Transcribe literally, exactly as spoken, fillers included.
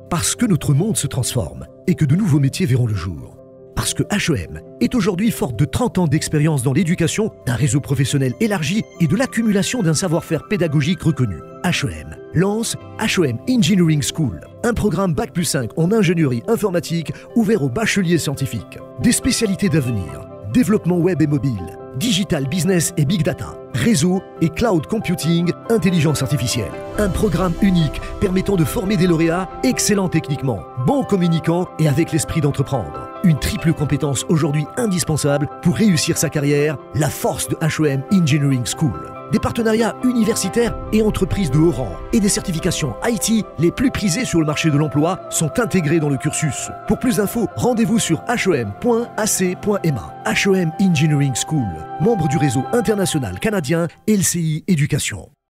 Parce que notre monde se transforme et que de nouveaux métiers verront le jour. Parce que H E M est aujourd'hui forte de trente ans d'expérience dans l'éducation, d'un réseau professionnel élargi et de l'accumulation d'un savoir-faire pédagogique reconnu. H E M lance H E M Engineering School, un programme bac plus cinq en ingénierie informatique ouvert aux bacheliers scientifiques. Des spécialités d'avenir, développement web et mobile, digital business et big data, réseau et cloud computing, intelligence artificielle. Un programme unique permettant de former des lauréats excellents techniquement, bons communicants et avec l'esprit d'entreprendre. Une triple compétence aujourd'hui indispensable pour réussir sa carrière, la force de H E M Engineering School. Des partenariats universitaires et entreprises de haut rang et des certifications I T les plus prisées sur le marché de l'emploi sont intégrées dans le cursus. Pour plus d'infos, rendez-vous sur h e m point a c point m a. H E M Engineering School, membre du réseau international canadien L C I Éducation.